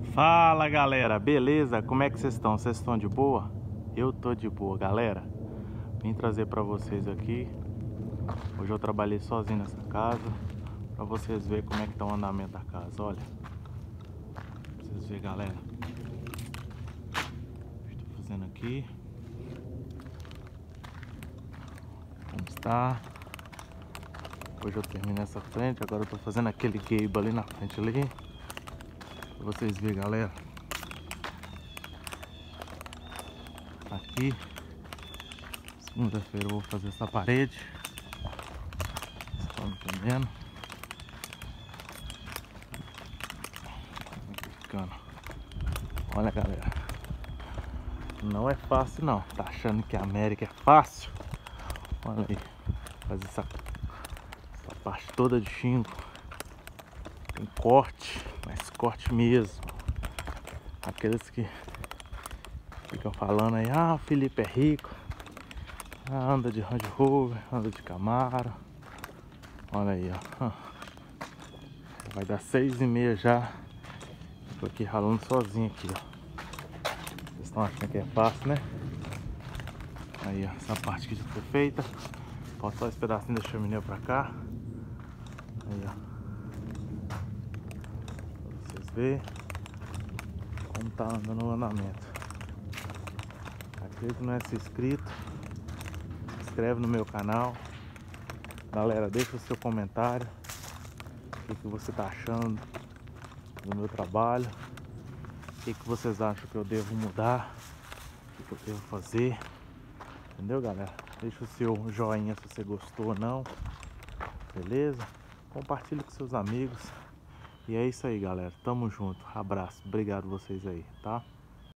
Fala galera, beleza? Como é que vocês estão? Vocês estão de boa? Eu tô de boa, galera. Vim trazer pra vocês aqui. Hoje eu trabalhei sozinho nessa casa, pra vocês verem como é que tá o andamento da casa. Olha, pra vocês verem, galera. Estou fazendo aqui. Como está? Hoje eu terminei essa frente, agora eu tô fazendo aquele gable ali na frente ali. Pra vocês verem, galera. Aqui, segunda-feira eu vou fazer essa parede. Vocês estão entendendo? Ficando. Olha, galera, não é fácil não. Tá achando que a América é fácil? Olha aí, fazer essa parte toda de chinco. Tem corte, mas corte mesmo. Aqueles que ficam falando aí, ah, o Felipe é rico, ah, anda de Range Rover, anda de Camaro. Olha aí, ó. Vai dar 6h30 já. Tô aqui ralando sozinho aqui, ó. Vocês estão achando que é fácil, né? Aí, ó, essa parte aqui já foi feita. Falta só esse pedacinho da chaminé pra cá. Aí, ó, pra vocês verem como tá andando o andamento. Aquele que não é inscrito, se inscreve no meu canal. Galera, deixa o seu comentário. O que você tá achando do meu trabalho? O que vocês acham que eu devo mudar? O que eu devo fazer? Entendeu, galera? Deixa o seu joinha se você gostou ou não. Beleza? Compartilhe com seus amigos. E é isso aí, galera. Tamo junto. Abraço. Obrigado vocês aí, tá?